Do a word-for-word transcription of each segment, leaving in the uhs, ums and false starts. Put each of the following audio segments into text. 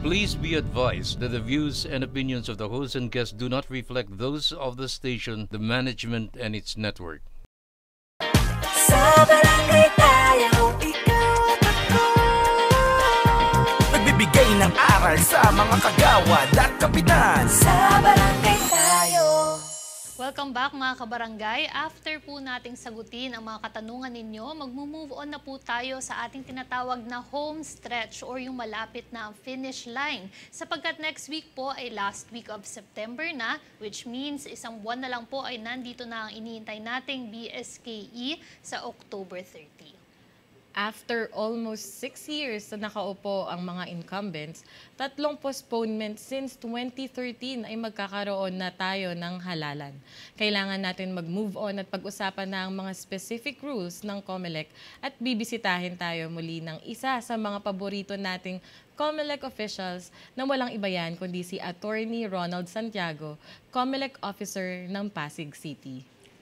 Please be advised that the views and opinions of the host and guests do not reflect those of the station, the management, and its network. Sa barangay tayo, ikaw at ako. Nagbibigay ng aral sa mga kagawad at kapitan. Sa barangay tayo. Welcome back mga kabarangay. After po nating sagutin ang mga katanungan ninyo, magmo-move on na po tayo sa ating tinatawag na home stretch or yung malapit na finish line. Sapagkat next week po ay last week of September na, which means isang buwan na lang po ay nandito na ang iniintay nating B S K E sa October thirtieth. After almost six years na nakaupo ang mga incumbents, tatlong postponement since twenty thirteen ay magkakaroon na tayo ng halalan. Kailangan natin mag-move on at pag-usapan na ang mga specific rules ng COMELEC at bibisitahin tayo muli ng isa sa mga paborito nating COMELEC officials na walang iba yan kundi si Attorney Ronald Santiago, COMELEC officer ng Pasig City.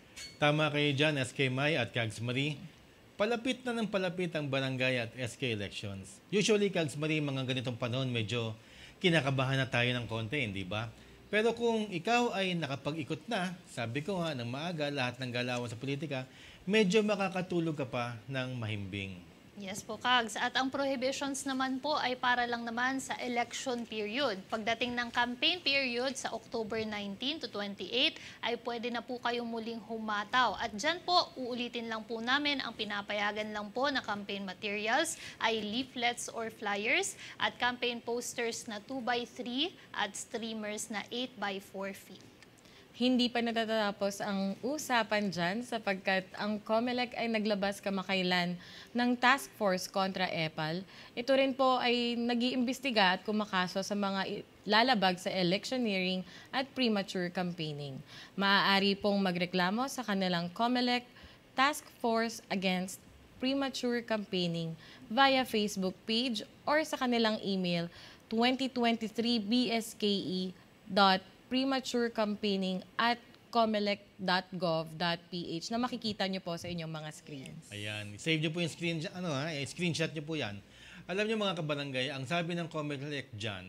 Tama kayo dyan, S K May at Kags Marie. Palapit na ng palapit ang barangay at S K elections. Usually, Kags Marie, mga ganitong panahon, medyo kinakabahan na tayo ng konti, hindi ba? Pero kung ikaw ay nakapag-ikot na, sabi ko nga, ng maaga, lahat ng galawan sa politika, medyo makakatulog ka pa ng mahimbing. Yes po, Kags. At ang prohibitions naman po ay para lang naman sa election period. Pagdating ng campaign period sa October nineteenth to twenty-eighth ay pwede na po kayong muling humataw. At dyan po, uulitin lang po namin ang pinapayagan lang po na campaign materials ay leaflets or flyers at campaign posters na two by three at streamers na eight by four feet. Hindi pa natatapos ang usapan dyan sapagkat ang COMELEC ay naglabas kamakailan ng task force kontra EPAL. Ito rin po ay nag-iimbestiga at kumakaso sa mga lalabag sa electioneering at premature campaigning. Maaari pong magreklamo sa kanilang COMELEC Task Force Against Premature Campaigning via Facebook page or sa kanilang email twenty twenty-three b s k e dot prematurecampaigning at comelec dot gov dot p h na makikita nyo po sa inyong mga screens. Ayan. Save nyo po yung screen, ano, ha, eh, screenshot nyo po yan. Alam nyo mga kabarangay, ang sabi ng COMELEC dyan,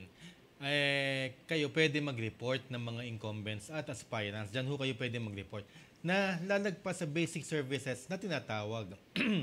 eh, kayo pwede mag-report ng mga incumbents at aspirants. Dyan ho kayo pwede mag-report na lalagpas sa basic services na tinatawag.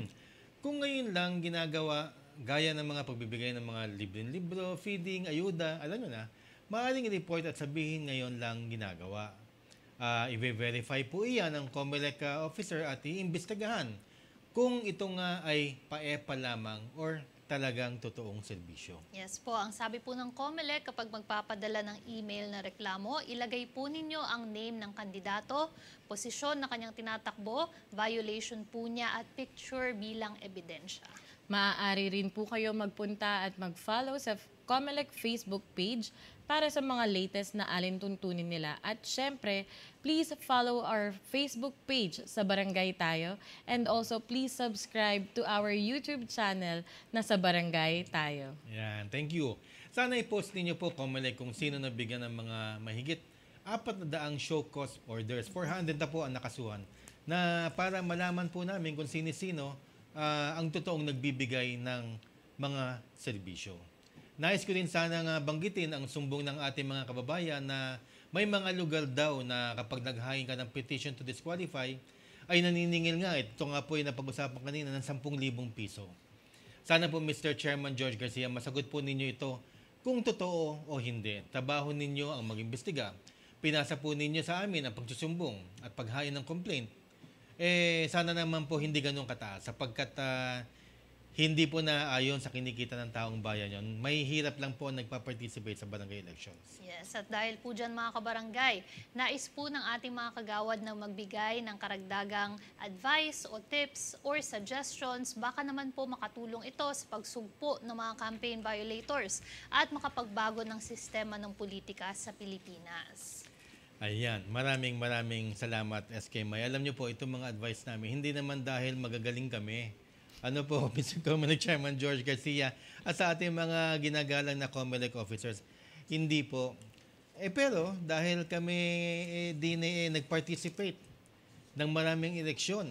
Kung ngayon lang ginagawa, gaya ng mga pagbibigay ng mga libreng libro, feeding, ayuda, alam nyo na, maaaring report at sabihin ngayon lang ginagawa. Uh, I-verify po iyan ng COMELEC uh, officer at iimbestigahan kung ito nga ay pa-EPA lamang or talagang totoong serbisyo. Yes po, ang sabi po ng COMELEC kapag magpapadala ng email na reklamo, ilagay po ninyo ang name ng kandidato, posisyon na kanyang tinatakbo, violation po niya at picture bilang ebidensya. Maaari rin po kayo magpunta at mag-follow sa COMELEC Facebook page para sa mga latest na alintuntunin nila. At syempre, please follow our Facebook page sa Barangay Tayo and also please subscribe to our YouTube channel na sa Barangay Tayo. Yan, thank you. Sana i-post ninyo po, COMELEC, kung sino nabigyan ng mga mahigit apat na daang show cause orders. four hundred na po ang nakasuhan na para malaman po namin kung sino-sino uh, ang totoong nagbibigay ng mga serbisyo. Nais ko rin sana nga banggitin ang sumbong ng ating mga kababayan na may mga lugar daw na kapag naghain ka ng petition to disqualify, ay naniningil nga. Ito nga po yung napag-usapan kanina ng ten thousand piso. Sana po Mister Chairman George Garcia, masagot po ninyo ito kung totoo o hindi. Trabaho ninyo ang mag-imbestiga. Pinasa po ninyo sa amin ang pagsusumbong at paghain ng complaint. Eh, sana naman po hindi ganun kataas sapagkat uh, hindi po na ayon sa kinikita ng taong bayan yon. May hirap lang po nagpa-participate sa barangay elections. Yes, at dahil po dyan mga kabarangay, nais po ng ating mga kagawad na magbigay ng karagdagang advice o tips or suggestions. Baka naman po makatulong ito sa pagsugpo ng mga campaign violators at makapagbago ng sistema ng politika sa Pilipinas. Ayan, maraming maraming salamat S K May. Alam niyo po, itong mga advice namin, hindi naman dahil magagaling kami. Ano po, Mister COMELEC Chairman George Garcia at sa ating mga ginagalang na COMELEC officers, hindi po. Eh pero dahil kami eh, din eh, nag-participate ng maraming eleksyon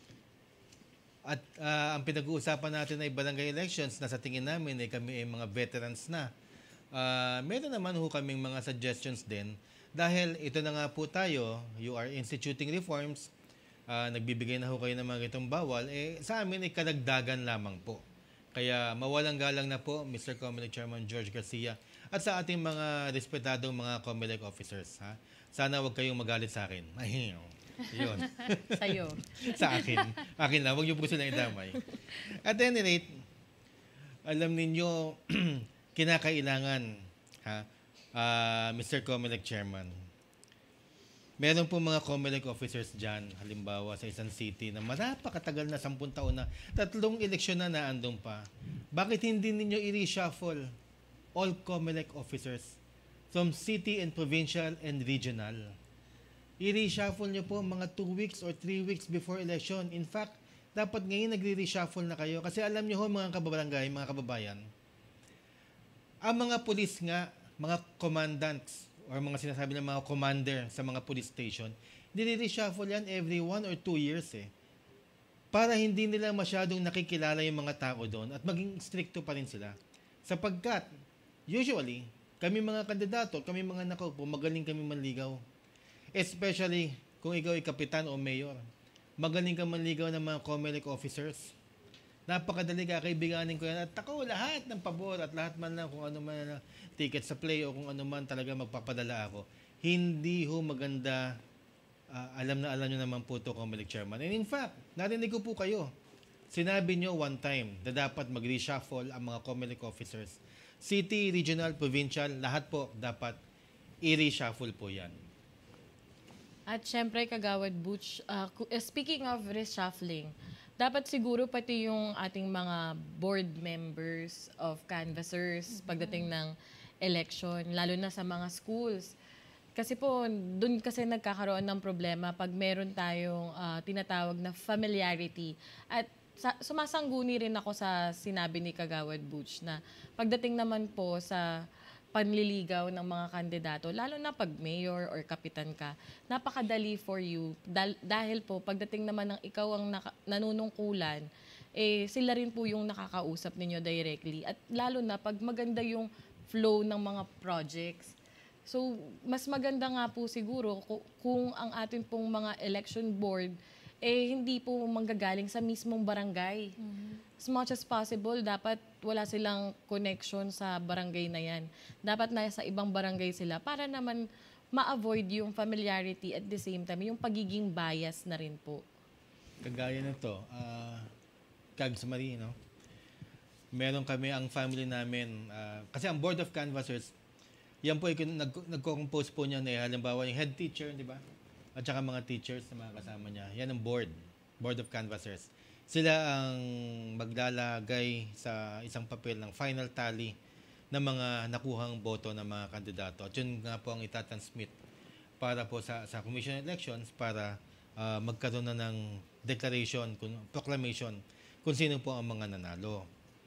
at uh, ang pinag-uusapan natin ay barangay elections na sa tingin namin ay eh, kami ay mga veterans na. Ah, meron naman ho kaming mga suggestions din dahil ito na nga po tayo, you are instituting reforms, ah, nagbibigay na ho kayo ng mga itong bawal, eh sa amin ay kadagdagan lamang po. Kaya mawalang galang na po, Mister Comelec Chairman George Garcia, at sa ating mga respetadong mga Comelec officers. Ha? Sana wag kayong magalit sa akin. Ay, yun. Sa'yo. Sa akin. Akin lang. Huwag niyo po silang idamay. At any rate, alam ninyo, kinakailangan, ha, ah, Mister Comelec Chairman, meron po mga Comelec officers dyan, halimbawa sa isang city na marapakatagal na, sampung taon na, tatlong eleksyon na naandun pa. Bakit hindi ninyo i-reshuffle all Comelec officers from city and provincial and regional? I-reshuffle nyo po mga two weeks or three weeks before election. In fact, dapat ngayon nagre-reshuffle na kayo. Kasi alam nyo ho, mga kabarangay, mga kababayan, ang mga pulis nga, mga commandants, or mga sinasabi ng mga commander sa mga police station, nire-reshuffle yan every one or two years eh. Para hindi nila masyadong nakikilala yung mga tao doon at maging stricto pa rin sila. Sapagkat, usually, kami mga kandidato, kami mga nakaupo, magaling kami manligaw. Especially kung ikaw ay kapitan o mayor. Magaling ka manligaw ng mga Comelec officers. Napakadali ka, kaibiganin ko yan. At ako, lahat ng pabor at lahat man lang kung ano man lang ticket sa play o kung ano man talaga magpapadala ako. Hindi ho maganda, uh, alam na alam nyo naman po ito, Comelec Chairman. And in fact, narinig ko po kayo. Sinabi nyo one time na dapat mag-reshuffle ang mga Comelec officers. City, regional, provincial, lahat po dapat i-reshuffle po yan. At syempre, Kagawad Butch, uh, ku- eh, speaking of reshuffling, dapat siguro pati yung ating mga board members of canvassers pagdating ng election, lalo na sa mga schools. Kasi po, dun kasi nagkakaroon ng problema pag meron tayong ah, tinatawag na familiarity. At sa, sumasangguni rin ako sa sinabi ni Kagawad Butch na pagdating naman po sa panliligaw ng mga kandidato, lalo na pag mayor or kapitan ka, napakadali for you. Dal- dahil po, pagdating naman ng ikaw ang naka- nanunungkulan, eh, sila rin po yung nakakausap ninyo directly. At lalo na pag maganda yung flow ng mga projects. So, mas maganda nga po siguro ku- kung ang ating pong mga election board eh hindi po manggagaling sa mismong barangay. As much as possible, dapat wala silang connection sa barangay na yan. Dapat nasa ibang barangay sila para naman ma-avoid yung familiarity at the same time, yung pagiging bias na rin po. Kagaya nito, uh, Kags Marie, no? Meron kami ang family namin, ah, kasi ang Board of Canvassers, yan po, yung nag, nagko-compose po niya na halimbawa yung head teacher, di ba? At saka mga teachers na mga kasama niya. Yan ang board, Board of Canvassers. Sila ang maglalagay sa isang papel ng final tally ng mga nakuhang boto ng mga kandidato. At yun nga po ang itatransmit para po sa, sa Commission on Elections para ah, magkaroon na ng declaration, kung, proclamation kung sino po ang mga nanalo.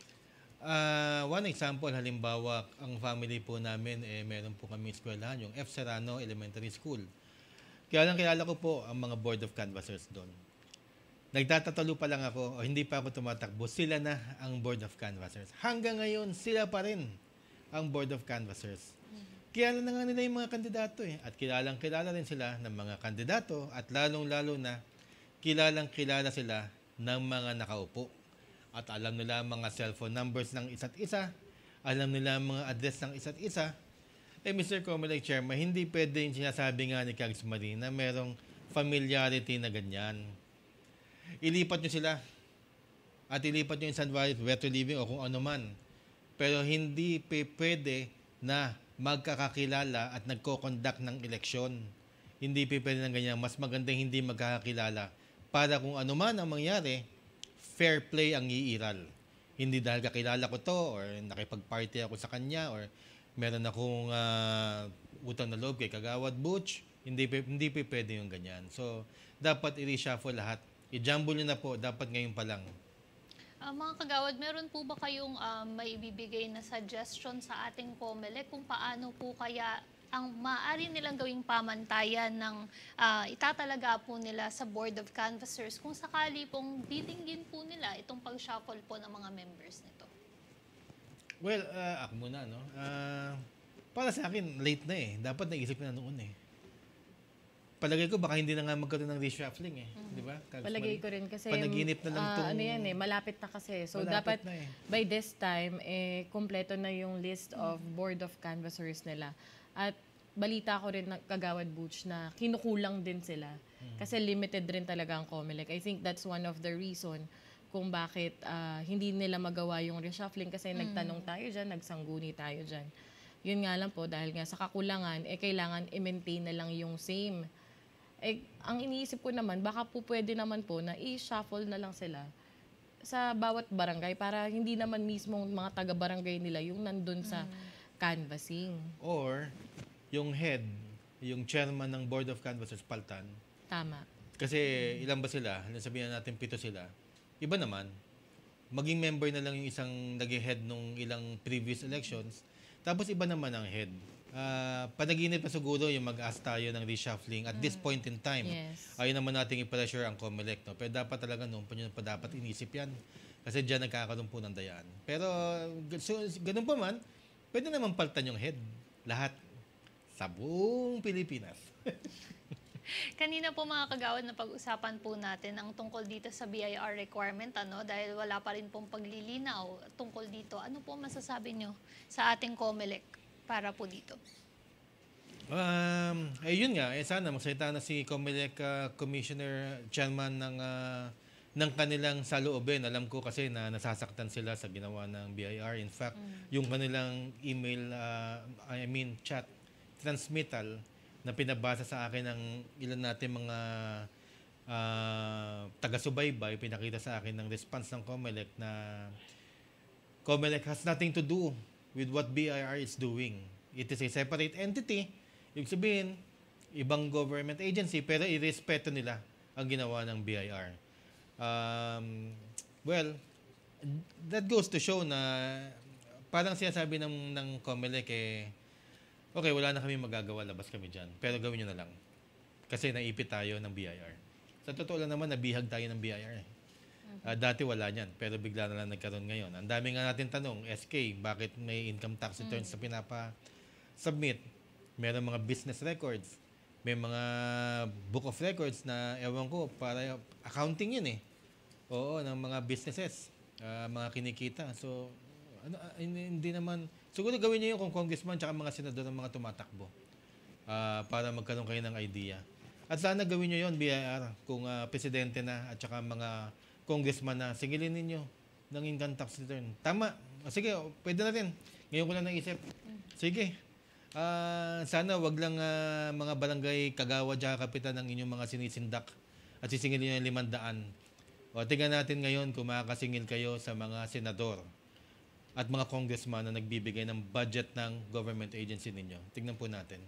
Ah, one example, halimbawa, ang family po namin, eh, meron po kami eskwelahan, yung F. Serrano Elementary School. Kaya lang kilala ko po ang mga Board of Canvassers doon. Nagtatatalo pa lang ako, o hindi pa ako tumatakbo, sila na ang Board of Canvassers. Hanggang ngayon, sila pa rin ang Board of Canvassers. Kilala na nga nila yung mga kandidato eh. At kilalang kilala rin sila ng mga kandidato at lalong-lalo na kilalang kilala sila ng mga nakaupo. At alam nila ang mga cellphone numbers ng isa't isa, alam nila ang mga address ng isa't isa. Eh, Mister Comelec Chairman, hindi pwede yung sinasabi nga ni Kags Marie na merong familiarity na ganyan. Ilipat nyo sila at ilipat nyo yung San Valley, where to living o kung ano man. Pero hindi pe pwede na magkakakilala at nagko-conduct ng eleksyon. Hindi pe pwede ng ganyan. Mas maganda hindi magkakakilala para kung ano man ang mangyari, fair play ang iiral. Hindi dahil kakilala ko to or nakipag-party ako sa kanya or meron akong uh, utang na loob kay Kagawad Butch. Hindi pe, hindi pe pwede yung ganyan. So, dapat i-reshuffle lahat. I-jumble nyo na po. Dapat ngayon pa lang. Ah, mga kagawad, meron po ba kayong um, may ibibigay na suggestion sa ating Comelec kung paano po kaya ang maaari nilang gawing pamantayan ng ah, itatalaga po nila sa Board of Canvassers kung sakali pong didinggin po nila itong pag-shuffle po ng mga members nito? Well, ah, ako muna, no? Ah, para sa akin, late na eh. Dapat naisip na noon eh. Palagay ko, baka hindi na nga magkaroon ng reshuffling eh. Di ba? Kags Palagay Mali? ko rin kasi Panaginip na lang ah, tong- ano yan eh, malapit na kasi. So Malapit dapat na eh. by this time eh kompleto na yung list of board of canvassers nila. At balita ko rin na Kagawad Butch na kinukulang din sila. Kasi limited rin talaga ang COMELEC. I think that's one of the reason kung bakit ah, hindi nila magawa yung reshuffling kasi nagtanong tayo dyan, nagsangguni tayo dyan. Yun nga lang po, dahil nga sa kakulangan, eh kailangan i-maintain na lang yung same. Eh, ang iniisip ko naman, baka po pwede naman po na i-shuffle na lang sila sa bawat barangay para hindi naman mismo mga taga-barangay nila yung nandun sa canvassing. Or, yung head, yung chairman ng Board of Canvassers, paltan. Tama. Kasi ilan ba sila? Halimbawa sabihin natin pito sila. Iba naman, maging member na lang yung isang naging head nung ilang previous elections. Tapos iba naman ang head. Uh, panaginip na siguro yung mag-ask tayo ng reshuffling at this point in time. Yes. Ayaw naman nating i-pressure ang COMELEC. No? Pero dapat talaga noon pa nyo pa dapat inisip yan. Kasi dyan nagkakaroon po ng dayaan. Pero so, ganun pa man, pwede naman paltan yung head. Lahat. Sa buong Pilipinas. Kanina po mga kagawad na pag-usapan po natin ang tungkol dito sa B I R requirement, ano, dahil wala pa rin pong paglilinaw tungkol dito. Ano po masasabi nyo sa ating COMELEC para po dito? Um, ayun nga, eh sana magsalita na si COMELEC uh, Commissioner Chairman ng uh, ng kanilang saloobin. Alam ko kasi na nasasaktan sila sa ginawa ng B I R. In fact, yung kanilang email, uh, I mean chat transmittal na pinabasa sa akin ng ilan natin mga uh, taga-subaybay, pinakita sa akin ng response ng COMELEC na COMELEC has nothing to do with what B I R is doing. It is a separate entity. Ibig sabihin, ibang government agency, pero irespeto nila ang ginawa ng B I R. Um, well, that goes to show na parang sinasabi ng, ng COMELEC eh, okay, wala na kami magagawa, labas kami dyan. Pero gawin nyo na lang. Kasi naipit tayo ng B I R. Sa totoo lang naman, nabihag tayo ng B I R. Eh. Uh, dati wala niyan, pero bigla na lang nagkaroon ngayon. Ang dami nga natin tanong, S K, bakit may income tax returns na pinapa-submit? Meron mga business records. May mga book of records na, ewan ko, para accounting yun eh. Oo, ng mga businesses, uh, mga kinikita. So, ano, uh, hindi naman, siguro gawin niyo yun kung congressman tsaka mga senador ng mga tumatakbo uh, para magkaroon kayo ng idea. At sana gawin niyo yun, B I R, kung uh, presidente na at tsaka mga congressman na, sigilin ninyo ng income tax return. Tama. O, sige, o, pwede na rin. Ngayon ko lang naisip. Sige. Uh, sana wag lang uh, mga barangay kagawad tsaka kapitan ng inyong mga sinisindak at sisingilin nyo yung limandaan. O, tingnan natin ngayon kung makakasingil kayo sa mga senador at mga congressman na nagbibigay ng budget ng government agency ninyo. Tingnan po natin.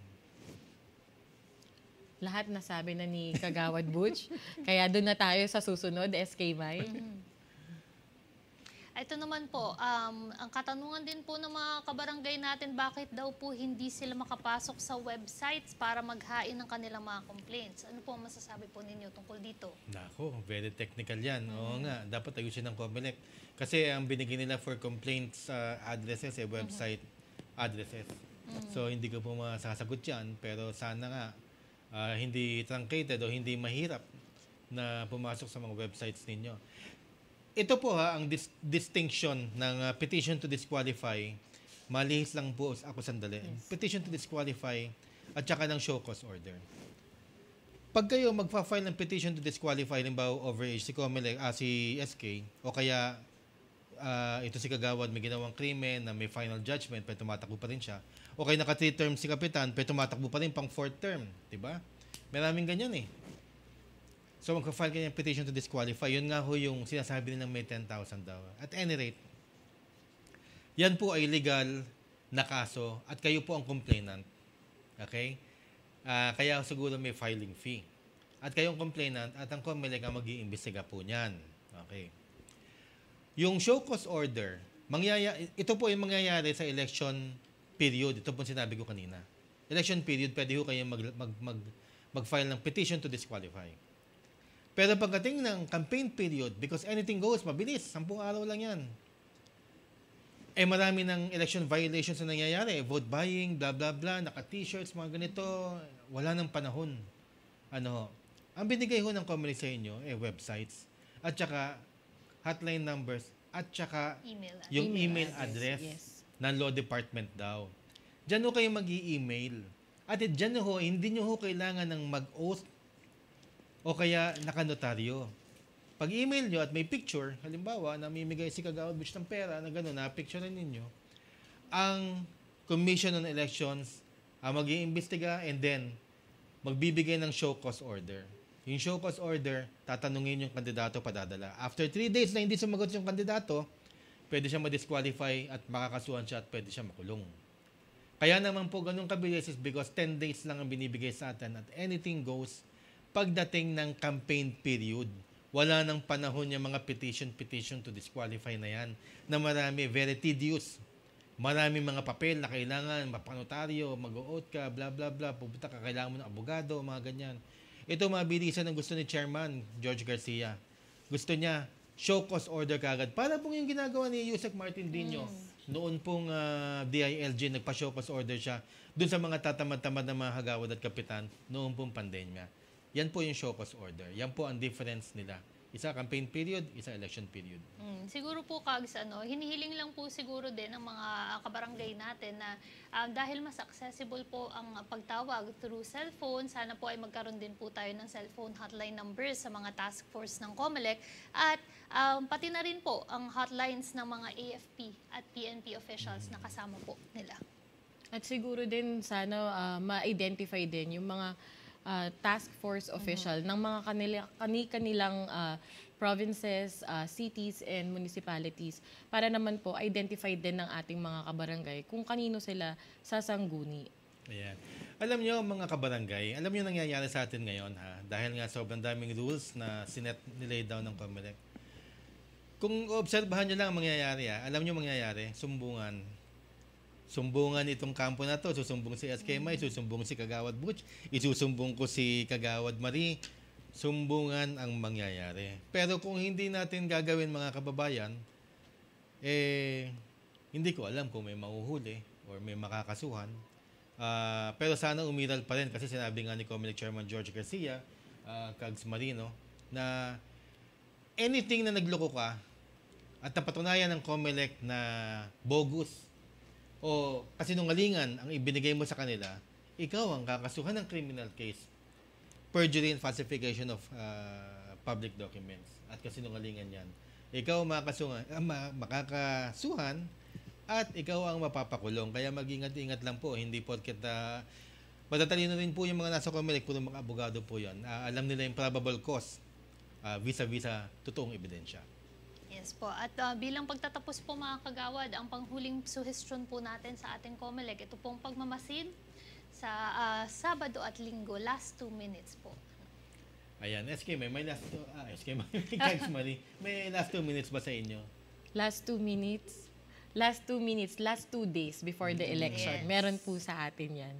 Lahat nasabi na ni Kagawad Butch. Kaya doon na tayo sa susunod, S K Mai. Ito naman po, um, ang katanungan din po ng mga kabarangay natin, bakit daw po hindi sila makapasok sa websites para maghain ng kanilang mga complaints? Ano po ang masasabi po ninyo tungkol dito? Nako, very technical yan. Oo nga, dapat ayusin ng COMELEC. Kasi ang binigay nila for complaints uh, addresses, eh, website addresses. So, hindi ko po masasagot yan. Pero sana nga, uh, hindi truncated o hindi mahirap na pumasok sa mga websites ninyo. Ito po ha, ang dis- distinction ng uh, petition to disqualify, malihis lang po ako sandali. Yes. Petition to disqualify at saka ng show cause order. Pag kayo magfa-file ng petition to disqualify, limbawa overage si COMELEC, ah, si S K, o kaya uh, ito si Kagawad may ginawang krimen na may final judgment, pero tumatakbo pa rin siya. O kaya naka three term si Kapitan, pero tumatakbo pa rin pang fourth term. Diba? Maraming ganyan eh. So, magka-file kayo ng petition to disqualify. Yun nga ho yung sinasabi nilang may ten thousand daw. At any rate, yan po ay legal na kaso at kayo po ang complainant. Okay? Uh, kaya siguro may filing fee. At kayong complainant at ang COMELEC ang mag-iimbestiga po niyan. Okay. Yung show cause order, mangyaya, ito po yung mangyayari sa election period. Ito po sinabi ko kanina. Election period, pwede ho kayo mag, mag, mag, mag-file ng petition to disqualify. Pero pagdating ng campaign period, because anything goes, mabilis, sampung araw lang yan. Eh marami ng election violations na nangyayari. Vote buying, blah, blah, blah, naka-t-shirts, mga ganito. Wala nang panahon. Ano, ang binigay ho ng Comelec sa inyo, eh, websites, at saka hotline numbers, at saka Email address. yung Email email address, address, yes. ng law department daw. Diyan ho kayo mag-i-email. At diyan ho, hindi nyo ho kailangan ng mag-oath o kaya nakanotaryo. Pag email nyo at may picture, halimbawa, namimigay si Kagawad Butch ng pera na gano'n, na-picture ninyo, ang Commission on Elections ang mag-iimbestiga and then magbibigay ng show cause order. Yung show cause order, tatanungin yung kandidato padadala. After three days na hindi sumagot yung kandidato, pwede siya ma-disqualify at makakasuhan siya at pwede siya makulong. Kaya naman po ganun kabilis is because ten days lang ang binibigay sa atin at anything goes pagdating ng campaign period. Wala nang panahon yung mga petition-petition to disqualify na yan na marami, very tedious. Marami mga papel na kailangan, mapanotaryo, mag-o-oath ka, blah, blah, blah, pupunta ka, kailangan mo ng abogado, mga ganyan. Ito mabilisan ang gusto ni Chairman George Garcia. Gusto niya, show cause order kagad. Para pong yung ginagawa ni Yusek Martin Dino. Noon pong uh, D I L G, nagpa-show cause order siya dun sa mga tatamad-tamad na mga hagawad at kapitan noong pong pandemya. Yan po yung show cause order. Yan po ang difference nila. Isa campaign period, isa election period. Mm, siguro po Kags, ano, hinihiling lang po siguro din ng mga kabarangay natin na um, dahil mas accessible po ang pagtawag through cellphone, sana po ay magkaroon din po tayo ng cellphone hotline numbers sa mga task force ng Comelec at um, pati na rin po ang hotlines ng mga A F P at P N P officials na kasama po nila. At siguro din sana ah, ma-identify din yung mga ah, task force official ng mga kanila, kani-kanilang ah, provinces, ah, cities, and municipalities para naman po identify din ng ating mga kabarangay kung kanino sila sasangguni. Ayan. Alam nyo, mga kabarangay, alam nyo nangyayari sa atin ngayon, ha? Dahil nga sobrang daming rules na sinet nilay down ng Comelec. Kung obserbahan nyo lang ang mangyayari, ha? Alam nyo mangyayari, sumbungan. Sumbungan itong kampo na to, susumbong si S K May, susumbong si Kagawad Butch, isusumbong ko si Kagawad Marie, sumbungan ang mangyayari. Pero kung hindi natin gagawin mga kababayan, eh, hindi ko alam kung may mahuhuli or may makakasuhan. Uh, pero sana umiral pa rin kasi sinabi nga ni Comelec Chairman George Garcia, uh, Kags Marino, na anything na nagloko ka at napatunayan ng Comelec na bogus o kasinungalingan ang ibinigay mo sa kanila, ikaw ang kakasuhan ng criminal case. Perjury and falsification of uh, public documents at kasinungalingan yan. Ikaw makakasuhan, uh, makakasuhan at ikaw ang mapapakulong. Kaya mag-ingat-ingat lang po. Hindi porket uh, matatalino rin po yung mga nasa Comelec, puro mga abogado po yan. Uh, alam nila yung probable cause uh, vis-a-vis sa totoong ebidensya. Yes po. At uh, bilang pagtatapos po mga kagawad, ang panghuling suhestyon po natin sa ating Comelec, ito pong pagmamasid sa uh, Sabado at Linggo, last two minutes po. Ayan, S K May, may last two, ah, S K May, Kags Marie, may last two minutes ba sa inyo? Last two minutes, last two minutes, last two days before the election. Yes. Meron po sa atin yan.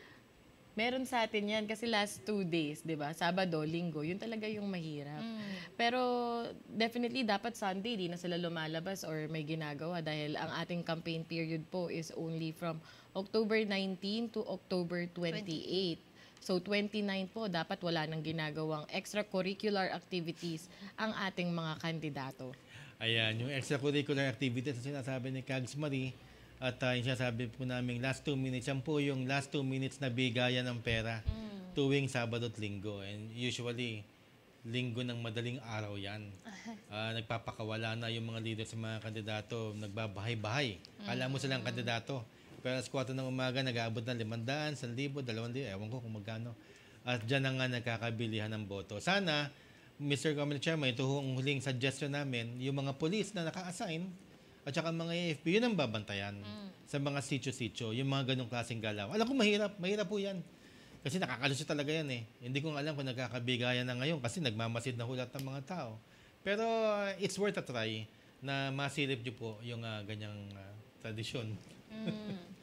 Meron sa atin yan kasi last two days, di ba? Sabado, Linggo, yun talaga yung mahirap. Pero definitely dapat Sunday, di na sila lumalabas or may ginagawa dahil ang ating campaign period po is only from October nineteenth to October twenty-eighth. So twenty-nine po, dapat wala nang ginagawang extracurricular activities ang ating mga kandidato. Ayan, yung extracurricular activities na sinasabi ni Kags Marie at uh, yung sinasabi po namin last two minutes, yan po yung last two minutes na bigayan ng pera mm. tuwing Sabado at Linggo. And usually, Linggo ng madaling araw yan. Uh, nagpapakawala na yung mga leader sa mga kandidato, nagbabahay-bahay. Kala mo silang kandidato. Pero alas kwatro ng umaga, nag-aabot ng limandaan, isang libo, dalawang libo, ewan ko kung magkano. At dyan na nga nagkakabilihan ng boto. Sana, Mister Comelec Chairman, ito ang huling suggestion namin, yung mga police na naka-assign, at saka mga A F P, yun ang babantayan mm. sa mga sityo-sityo, yung mga ganong klaseng galaw. Alam ko mahirap, mahirap po yan. Kasi nakakalusot talaga yan eh. Hindi ko alam kung nagkakabigayan na ngayon kasi nagmamasid na hulat ng mga tao. Pero uh, it's worth a try na masilip nyo po yung uh, ganyang uh, tradisyon. Mm.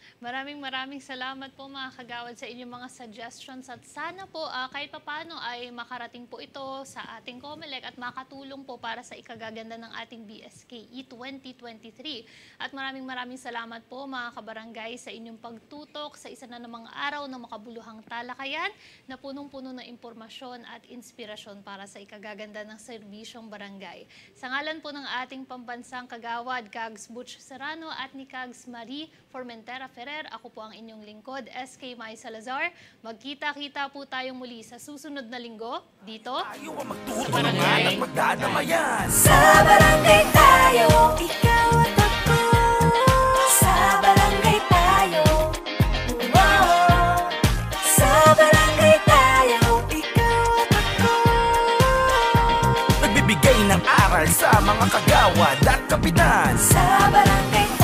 Maraming maraming salamat po mga kagawad sa inyong mga suggestions at sana po ah, kahit papano ay makarating po ito sa ating COMELEC at makatulong po para sa ikagaganda ng ating B S K E twenty twenty-three. At maraming maraming salamat po mga kabarangay sa inyong pagtutok sa isa na namang araw ng makabuluhang talakayan na punong-puno ng impormasyon at inspirasyon para sa ikagaganda ng serbisyong barangay. Sa ngalan po ng ating pambansang kagawad, Kags Butch Serrano at ni Kags Marie Formentera Ferrer, ako po ang inyong lingkod, S K Mai Salazar. Magkita-kita po tayong muli sa susunod na linggo dito Tayo ang magtutulungan at magdadamayan. Sa barangay tayo, ikaw at ako. Sa barangay tayo, wow. Sa barangay tayo, ikaw at ako. Nagbibigay ng aral sa mga kagawad at kapitan. Sa barangay tayo.